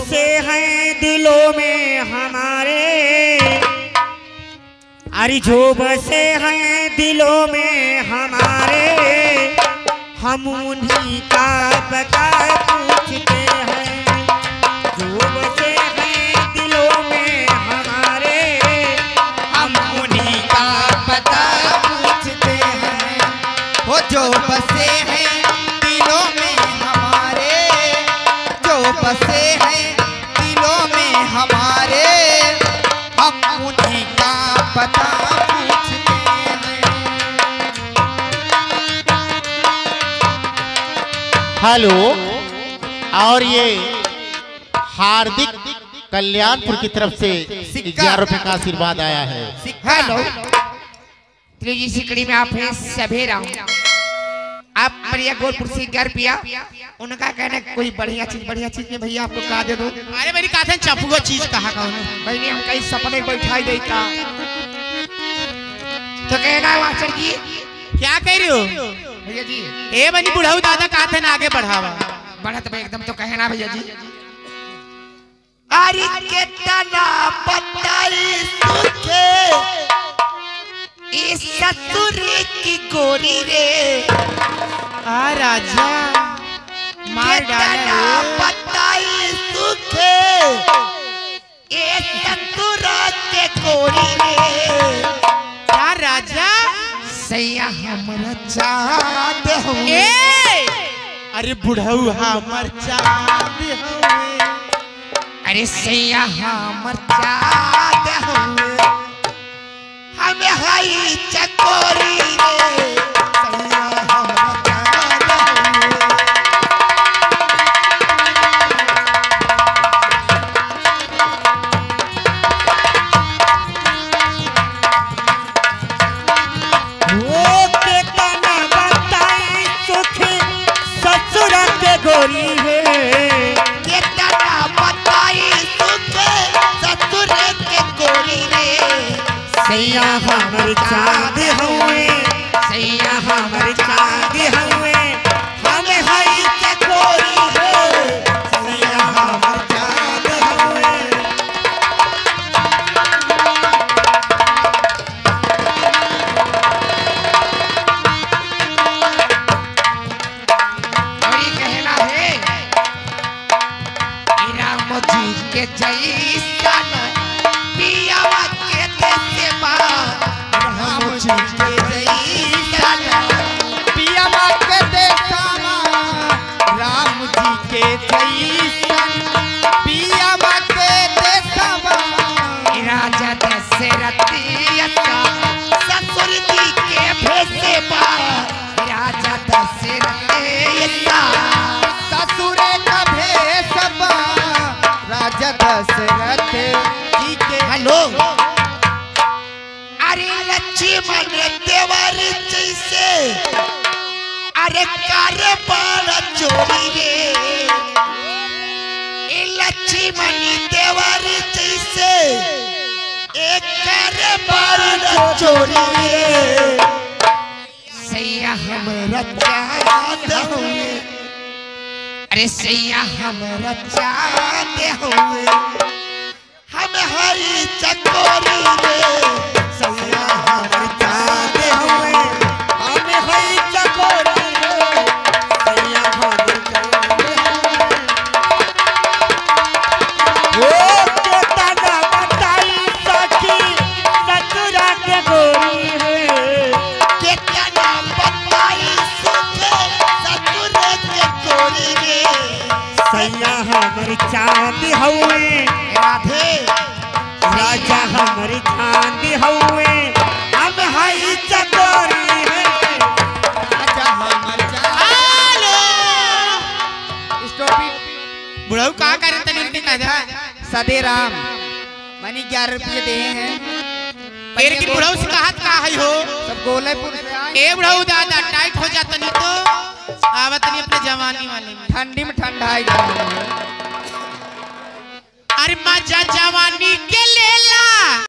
बसे हैं दिलों में हमारे, अरे जो बसे हैं दिलों में हमारे, हम उन्हीं का पता पूछते हैं। जो बसे हैं दिलों में हमारे, हम उन्हीं का पता पूछते हैं। वो जो बसे हैं दिलों में हमारे, जो बसे हैं दिलों में हमारे, हम उन्हीं का पता पूछते हैं। हेलो, और ये हार्दिक कल्याणपुर की तरफ से 11 रुपए का आशीर्वाद आया है। हेलो, त्रिजी सिकड़ी में आप हैं सभेरा, आप बढ़िया गोरपुर से 11 रुपया। उनका कहना कोई बढ़िया चीज में भैया आपको कहा दे दो। अरे मेरी कहते हैं चपुआ चीज कहा बहनी हम कहीं सपने बैठाई देता तो कहना मास्टर जी क्या कह रहे हो भैया जी? ए बनी बुढ़ाऊ दादा कहते हैं आगे बढ़ावा बढ़त में एकदम तो कहना भैया जी। अरे कितना बताई तुझे इस ससुर की गोरी रे, आ राजा मार डाला बताई तुझे इस ससुर के गोरी रे। क्या राजा सैया हमरा चाहत हो। अरे बुढ़ाऊ हमर चाहत हवे। अरे सैया हमर चाहत हो, हमें हई चकोरी रे। सैया हमरा चाहत हो। वो कितना बताई सुख ससुर के गोरी है, कितना बताई तुझे ससुर के गोरी रे। सैया हमर चांद हुए, सैया हमर चांद हुए, हम हई चकोरी है। सैया हमर चांद हुए। और ये कहना है राम जी के जैसन पियावा के देते बा। राम जी के जैसन पियावा के देता बा। राम जी के जैसन पियावा के देता बा। राजा दशरथ ससुर जी के भेजे बा। राजा दशरथ ससुर का भेसबा। राजा दशरथ जी के हेलो। अरे लक्ष्मण देवर जैसे अरे कार्य बाण चोरी रे। लक्ष्मण देवर जैसे एक कार्य बाण चोरी रे। सैया हमरा चाहत हुए। अरे सैया हमरा चाहत हुए, हम हरी चकोरी रे। सैया हमर चांद हुए, हम हई चकोरी रे। सैया हमर चांद हुए। वो कितना बताई सखी ससुर के गोरी है, कितना बताई सुखे ससुर के गोरी रे। सैया हमर चांद हुए, राधे राजा हमर चांद हुए, हम हई चकोरी है। राजा हमर हेलो स्टॉप इट। बुढ़ाऊ कहा करे तनी उनके कहा सदे राम मनी 11 रुपये दे हैं। पेड़ की बुढ़ाऊ से कहा है हो सब गोलेपुर से आए। ए बुढ़ाऊ दादा टाइट हो जाता नहीं तो आवत नहीं अपने जवानी वाले में। ठंडी में ठंडा है। अरे मजा जवानी के लेला।